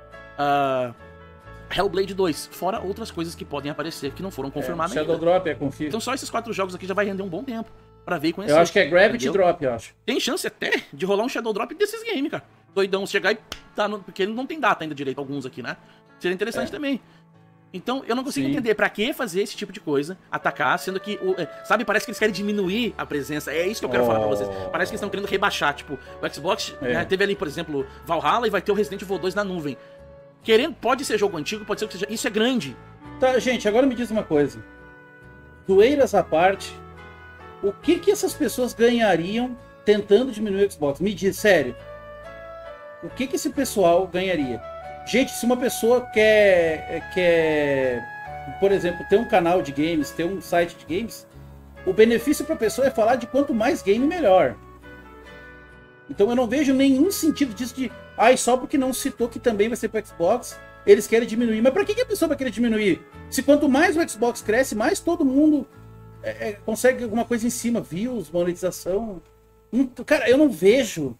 Hellblade 2, fora outras coisas que podem aparecer que não foram confirmadas ainda. Shadow Drop, confio. Então só esses 4 jogos aqui já vai render um bom tempo pra ver e conhecer. Eu acho que é Gravity Drop, eu acho. Tem chance até de rolar um Shadow Drop desses games, cara. Doidão, chegar e tá porque não tem data ainda direito, alguns aqui, né? Seria interessante também. Então, eu não consigo entender pra que fazer esse tipo de coisa, atacar, sendo que, sabe, parece que eles querem diminuir a presença. É isso que eu quero falar pra vocês. Parece que eles estão querendo rebaixar, tipo, o Xbox teve ali, por exemplo, Valhalla e vai ter o Resident Evil 2 na nuvem. Pode ser jogo antigo, pode ser que seja... Isso é grande. Tá, gente, agora me diz uma coisa. Zoeiras à parte, o que essas pessoas ganhariam tentando diminuir o Xbox? Me diz, sério. O que esse pessoal ganharia? Gente, se uma pessoa quer, por exemplo, ter um canal de games, ter um site de games, o benefício para a pessoa é falar de quanto mais game, melhor. Então eu não vejo nenhum sentido disso de... só porque não citou que também vai ser para Xbox, eles querem diminuir. Mas para que a pessoa vai querer diminuir? Se quanto mais o Xbox cresce, mais todo mundo consegue alguma coisa em cima. Views, monetização. Cara, eu não vejo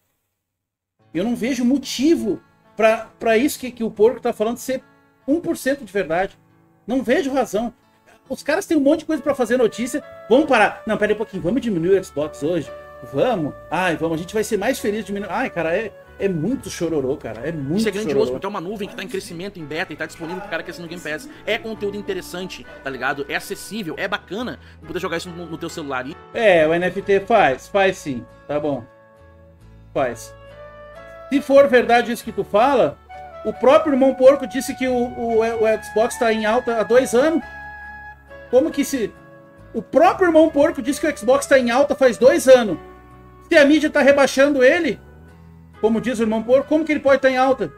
motivo para isso que o Porco tá falando ser 1% de verdade. Não vejo razão. Os caras têm um monte de coisa para fazer notícia. Vamos parar. Não, pera aí um pouquinho. Vamos diminuir o Xbox hoje? Vamos. Vamos. A gente vai ser mais feliz diminuindo. Cara, é muito chororô, cara. É muito Isso é grandioso, porque é uma nuvem que tá em crescimento, em beta, e tá disponível pro cara que assina no Game Pass. É conteúdo interessante, tá ligado? É acessível, é bacana poder jogar isso no teu celular. O NFT faz sim. Tá bom. Faz. Se for verdade isso que tu fala, o próprio Irmão Porco disse que o Xbox tá em alta há 2 anos. Como que se... O próprio Irmão Porco disse que o Xbox tá em alta faz 2 anos. Se a mídia tá rebaixando ele, como diz o Irmão Porco, como que ele pode estar em alta?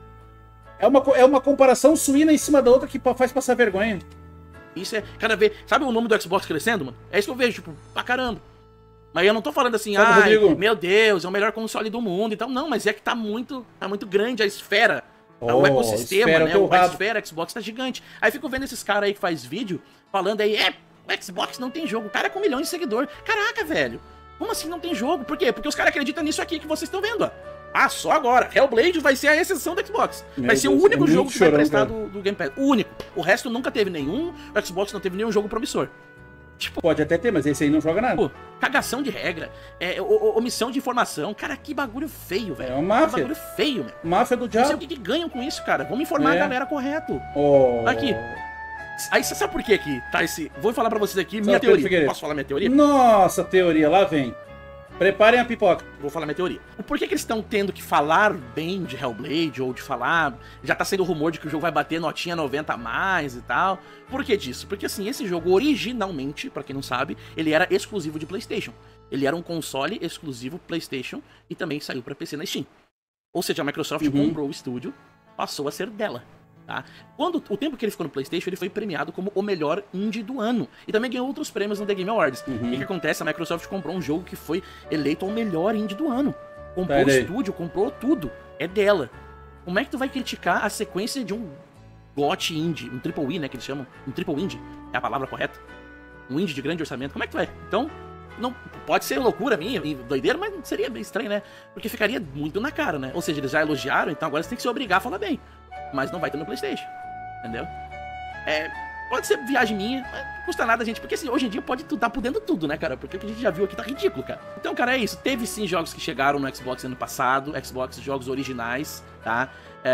É uma comparação suína em cima da outra que faz passar vergonha. Isso é cada vez... Sabe o nome do Xbox crescendo, mano? É isso que eu vejo, tipo, pra caramba. Mas eu não tô falando assim, meu Deus, é o melhor console do mundo e tal. Não, mas é que tá muito grande a esfera. O ecossistema, né? A esfera Xbox tá gigante. Aí fico vendo esses caras aí que faz vídeo falando aí, o Xbox não tem jogo. O cara é com 1 milhão de seguidores. Caraca, velho. Como assim não tem jogo? Por quê? Porque os caras acreditam nisso aqui que vocês estão vendo, ó. Só agora. Hellblade vai ser a exceção do Xbox. Vai ser o único jogo que vai prestar do Game Pass. O único. O resto nunca teve nenhum. O Xbox não teve nenhum jogo promissor. Tipo, pode até ter, mas esse aí não joga nada. Pô, cagação de regra, omissão de informação. Cara, que bagulho feio, velho. É uma máfia. Que bagulho feio, velho. Máfia do diabo. Não sei o que ganham com isso, cara. Vamos informar a galera correto. Aqui. Aí você sabe por que aqui tá esse... Vou falar pra vocês aqui minha teoria. Posso falar minha teoria? Nossa, teoria, lá vem. Preparem a pipoca. Vou falar minha teoria. Por que eles estão tendo que falar bem de Hellblade, ou de falar... Já tá sendo rumor de que o jogo vai bater notinha 90 a mais e tal. Por que disso? Porque assim, esse jogo originalmente, pra quem não sabe, ele era exclusivo de PlayStation. Ele era um console exclusivo PlayStation e também saiu pra PC na Steam. Ou seja, a Microsoft comprou o estúdio, passou a ser dela. Tá? O tempo que ele ficou no PlayStation, ele foi premiado como o melhor indie do ano. E também ganhou outros prêmios no The Game Awards. E o que acontece? A Microsoft comprou um jogo que foi eleito o melhor indie do ano. Comprou o estúdio, comprou tudo. É dela. Como é que tu vai criticar a sequência de um GOT indie, um Triple E, né, que eles chamam? Um Triple Indie, é a palavra correta. Um indie de grande orçamento. Como é que tu vai? Então, não pode ser loucura minha, doideira, mas seria bem estranho, né? Porque ficaria muito na cara, né? Ou seja, eles já elogiaram, então agora você tem que se obrigar a falar bem. Mas não vai ter no PlayStation, entendeu? Pode ser viagem minha, mas não custa nada, gente. Porque assim, hoje em dia pode estar podendo tudo, né, cara? Porque o que a gente já viu aqui tá ridículo, cara. Então, cara, é isso. Teve sim jogos que chegaram no Xbox ano passado, jogos originais, tá?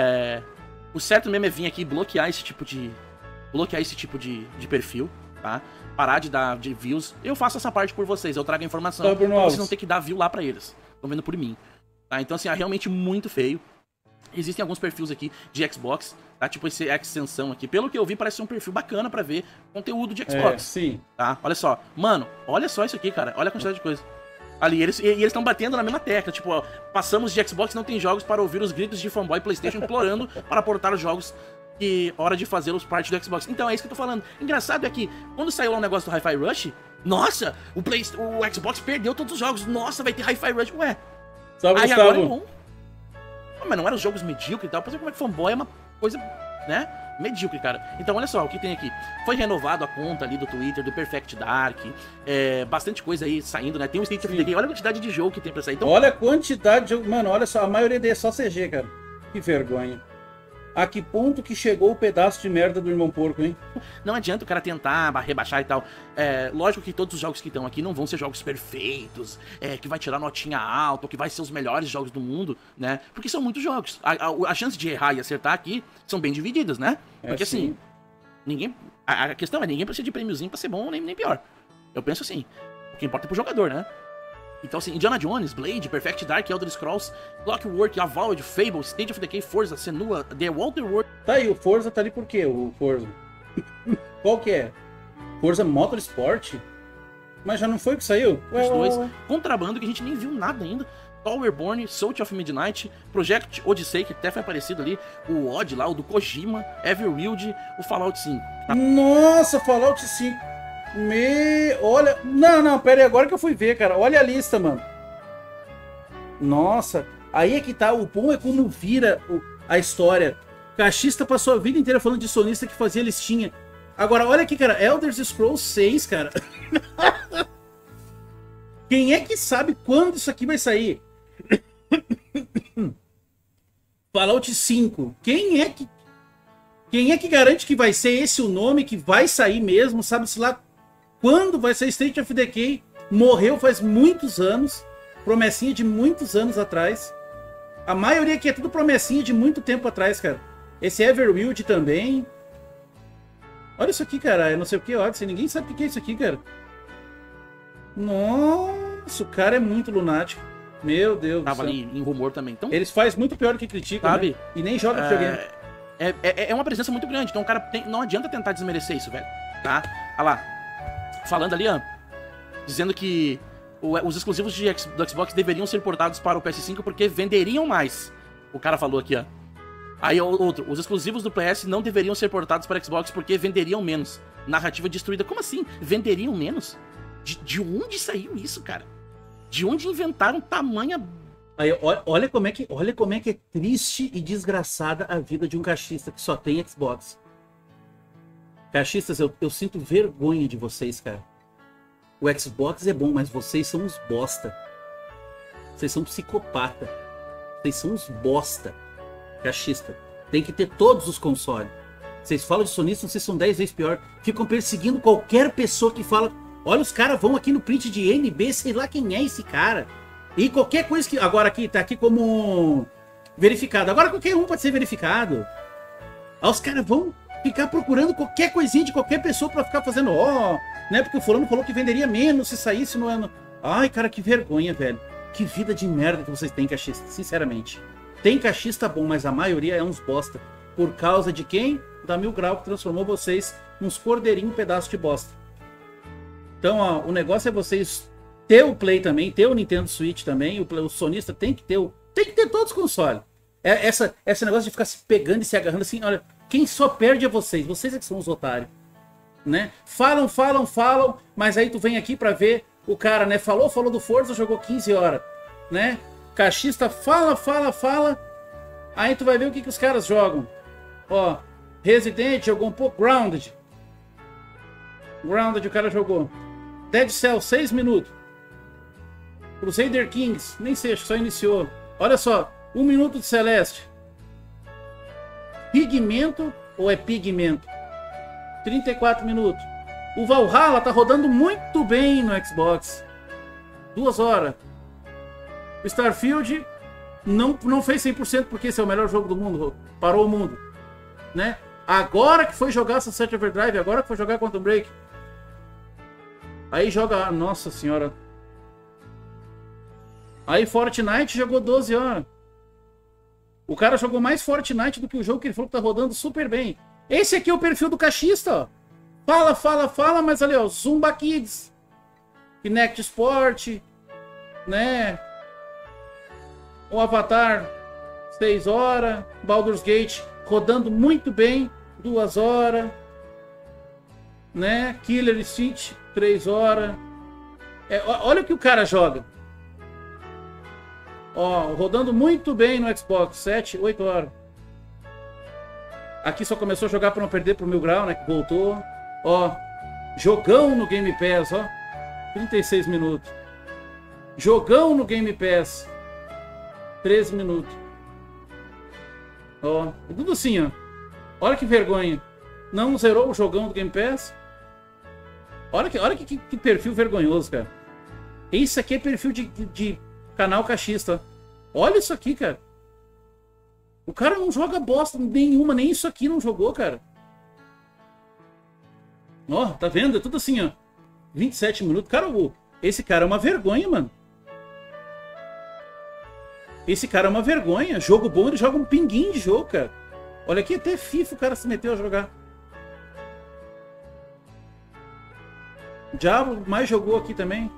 O certo mesmo é vir aqui bloquear esse tipo de perfil, tá? Parar de dar de views. Eu faço essa parte por vocês, eu trago a informação. Pra vocês não ter que dar view lá pra eles. Estão vendo por mim. Tá? Então, assim, é realmente muito feio. Existem alguns perfis aqui de Xbox, tá? Tipo esse extensão aqui. Pelo que eu vi, parece ser um perfil bacana pra ver conteúdo de Xbox. Sim. Tá? Olha só. Mano, olha só isso aqui, cara. Olha a quantidade de coisa. Ali, eles estão batendo na mesma tecla. Tipo, ó, passamos de Xbox não tem jogos para ouvir os gritos de fanboy PlayStation implorando para portar os jogos e hora de fazê-los parte do Xbox. Então, é isso que eu tô falando. Engraçado é que, quando saiu lá um negócio do Hi-Fi Rush, nossa, o Xbox perdeu todos os jogos. Nossa, vai ter Hi-Fi Rush. Ué. Sabe, aí Gustavo? agora é bom. Mas não eram jogos medíocres e tal. Pra ver como é que fanboy é uma coisa, né? Medíocre, cara. Então, olha só, o que tem aqui. Foi renovado a conta ali do Twitter, do Perfect Dark. Bastante coisa aí saindo, né? Tem o State of Decay. Olha a quantidade de jogo que tem pra sair. Então... Olha a quantidade de jogo. Mano, olha só. A maioria deles é só CG, cara. Que vergonha. A que ponto que chegou o pedaço de merda do Irmão Porco, hein? Não adianta o cara tentar rebaixar e tal. Lógico que todos os jogos que estão aqui não vão ser jogos perfeitos, que vai tirar notinha alta, ou que vai ser os melhores jogos do mundo, né? Porque são muitos jogos. A chance de errar e acertar aqui são bem divididas, né? Porque assim, ninguém... A questão é, ninguém precisa de prêmiozinho pra ser bom nem pior. Eu penso assim, o que importa é pro jogador, né? Então assim, Indiana Jones, Blade, Perfect Dark, Elder Scrolls, Clockwork, Avowed, Fable, State of Decay, Forza, Senua, The Walter World... Tá aí, o Forza tá ali por quê, o Forza? Qual que é? Forza Motorsport? Mas já não foi o que saiu? Os dois. Contrabando, que a gente nem viu nada ainda. Towerborn, Salt of Midnight, Project Odyssey, que até foi aparecido ali, o Odd lá, o do Kojima, Everwild, o Fallout 5. Tá? Nossa, Fallout 5. Olha... Não, pera aí, agora que eu fui ver, cara. Olha a lista, mano. Nossa, aí é que tá, o bom é como vira a história. O cachista passou a vida inteira falando de sonista que fazia listinha. Agora, olha aqui, cara, Elder Scrolls 6, cara. Quem é que sabe quando isso aqui vai sair? Fallout 5. Quem é que garante que vai ser esse o nome, que vai sair mesmo? Sabe-se lá quando vai ser? State of Decay morreu faz muitos anos. Promessinha de muitos anos atrás. A maioria aqui é tudo promessinha de muito tempo atrás, cara. Esse Everwild também. Olha isso aqui, cara. Eu não sei o que, Odyssey. Ninguém sabe o que é isso aqui, cara. Nossa, o cara é muito lunático. Meu Deus do céu. Tava ali em rumor também. Então, eles fazem muito pior do que criticam, sabe? Né? E nem jogam videogame. É uma presença muito grande. Então o cara não adianta tentar desmerecer isso, velho. Tá? Olha lá. Falando ali, ó. Dizendo que os exclusivos do Xbox deveriam ser portados para o PS5 porque venderiam mais. O cara falou aqui, ó. Aí outro. Os exclusivos do PS não deveriam ser portados para Xbox porque venderiam menos. Narrativa destruída. Como assim? Venderiam menos? De onde saiu isso, cara? De onde inventaram tamanha... Aí, olha como é que é triste e desgraçada a vida de um cachista que só tem Xbox. Cachistas, eu sinto vergonha de vocês, cara. O Xbox é bom, mas vocês são uns bosta. Vocês são psicopata. Vocês são uns bosta. Cachista. Tem que ter todos os consoles. Vocês falam de sonista, vocês são 10 vezes pior. Ficam perseguindo qualquer pessoa que fala... Olha, os caras vão aqui no print de NB, sei lá quem é esse cara. E qualquer coisa que... Agora aqui, tá aqui como verificado. Agora qualquer um pode ser verificado. Aí os caras vão ficar procurando qualquer coisinha de qualquer pessoa pra ficar fazendo... né? Porque o fulano falou que venderia menos se saísse no ano... Ai, cara, que vergonha, velho. Que vida de merda que vocês têm, cachista. Sinceramente. Tem cachista bom, mas a maioria é uns bosta. Por causa de quem? Da Mil Grau, que transformou vocês nos cordeirinhos, pedaço de bosta. Então, ó, o negócio é vocês ter o Play também, ter o Nintendo Switch também, o sonista tem que ter todos os consoles. Esse negócio de ficar se pegando e se agarrando assim, olha, quem só perde é vocês é que são os otários, né? Falam, mas aí tu vem aqui pra ver o cara, né? Falou do Forza, jogou 15 horas, né? Cachista fala, aí tu vai ver o que os caras jogam. Ó, Resident jogou um pouco, Grounded o cara jogou. Dead Cell, 6 minutos. Crusader Kings, nem sei, acho que só iniciou. Olha só, 1 minuto de Celeste. Pigmento ou é Pigmento? 34 minutos. O Valhalla tá rodando muito bem no Xbox. 2 horas. O Starfield não fez 100% porque esse é o melhor jogo do mundo. Parou o mundo, né? Agora que foi jogar Sunset Overdrive, agora que foi jogar Quantum Break. Aí joga... Nossa senhora. Aí Fortnite jogou 12 horas. O cara jogou mais Fortnite do que o jogo que ele falou que tá rodando super bem. Esse aqui é o perfil do cachista, ó. Fala, mas ali, ó. Zumba Kids. Kinect Sport. Né? O Avatar, 6 horas. Baldur's Gate rodando muito bem. 2 horas. Né? Killer Instinct, 3 horas. Olha o que o cara joga. Ó, rodando muito bem no Xbox, 7, 8 horas. Aqui só começou a jogar para não perder pro Mil Grau, né? Que voltou. Ó, jogão no Game Pass, ó. 36 minutos. Jogão no Game Pass. 13 minutos. Ó, tudo assim, ó. Olha que vergonha. Não zerou o jogão do Game Pass? Olha que perfil vergonhoso, cara. Isso aqui é perfil de canal cachista. Olha isso aqui, cara. O cara não joga bosta nenhuma, nem isso aqui não jogou, cara. Ó, tá vendo? É tudo assim, ó. 27 minutos. Cara, esse cara é uma vergonha, mano. Esse cara é uma vergonha. Jogo bom, ele joga um pinguinho de jogo, cara. Olha aqui, até FIFA o cara se meteu a jogar. Diablo mais jogou aqui também.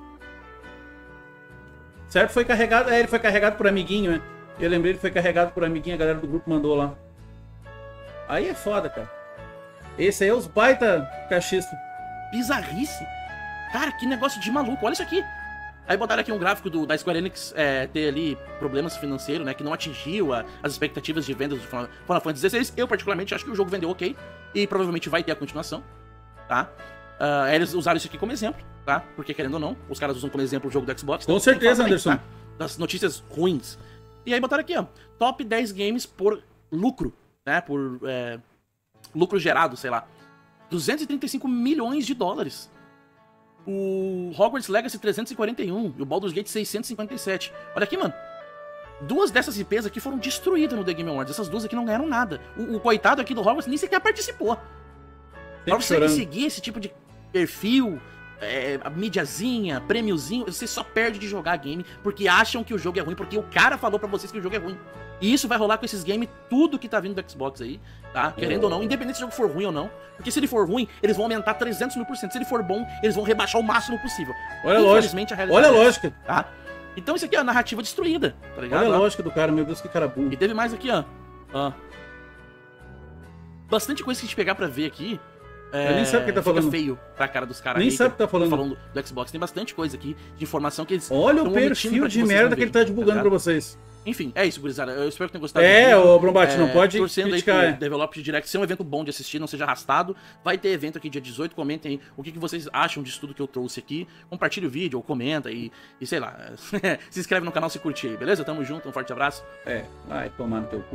Certo? Foi carregado. Ele foi carregado por amiguinho, né? Eu lembrei, ele foi carregado por amiguinho, a galera do grupo mandou lá. Aí é foda, cara. Esse aí é os baita cachista. Bizarrice. Cara, que negócio de maluco. Olha isso aqui. Aí botaram aqui um gráfico da Square Enix ter ali problemas financeiros, né? Que não atingiu as expectativas de vendas do Final Fantasy XVI. Eu, particularmente, acho que o jogo vendeu ok. E provavelmente vai ter a continuação, tá? Eles usaram isso aqui como exemplo, tá? Porque, querendo ou não, os caras usam como exemplo o jogo do Xbox. Com certeza, Anderson. Tá? Das notícias ruins. E aí botaram aqui, ó. Top 10 games por lucro, né? Por lucro gerado, sei lá. 235 milhões de dólares. O Hogwarts Legacy 341 e o Baldur's Gate 657. Olha aqui, mano. 2 dessas IPs aqui foram destruídas no The Game Awards. Essas 2 aqui não ganharam nada. O coitado aqui do Hogwarts nem sequer participou. Pra você seguir esse tipo de perfil, a mídiazinha, prêmiozinho, você só perde de jogar game porque acham que o jogo é ruim, porque o cara falou pra vocês que o jogo é ruim. E isso vai rolar com esses games, tudo que tá vindo do Xbox aí, tá? Querendo ou não, independente se o jogo for ruim ou não. Porque se ele for ruim, eles vão aumentar 300 mil %. Se ele for bom, eles vão rebaixar o máximo possível. Olha a lógica. Olha a lógica. Tá? Então isso aqui é a narrativa destruída, tá ligado? Olha a lógica do cara, meu Deus, que cara burro. E teve mais aqui, ó. Bastante coisa que a gente pegar pra ver aqui. Nem sabe o que tá falando. Fica feio pra cara dos caras. Nem sabe o que tá falando. Do Xbox. Tem bastante coisa aqui de informação que eles. Olha o perfil de merda que ele tá divulgando pra vocês. Enfim, é isso, gurizada. Eu espero que tenham gostado. Ô Brombate, não pode torcendo criticar. Aí pro Developers Direct ser um evento bom de assistir, não seja arrastado. Vai ter evento aqui dia 18. Comentem aí o que vocês acham disso tudo que eu trouxe aqui. Compartilhe o vídeo ou comenta e sei lá. Se inscreve no canal se curtir aí, beleza? Tamo junto, um forte abraço. Vai tomar no teu cu.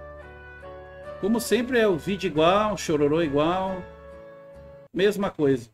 Como sempre, é o vídeo igual, chororô igual. Mesma coisa.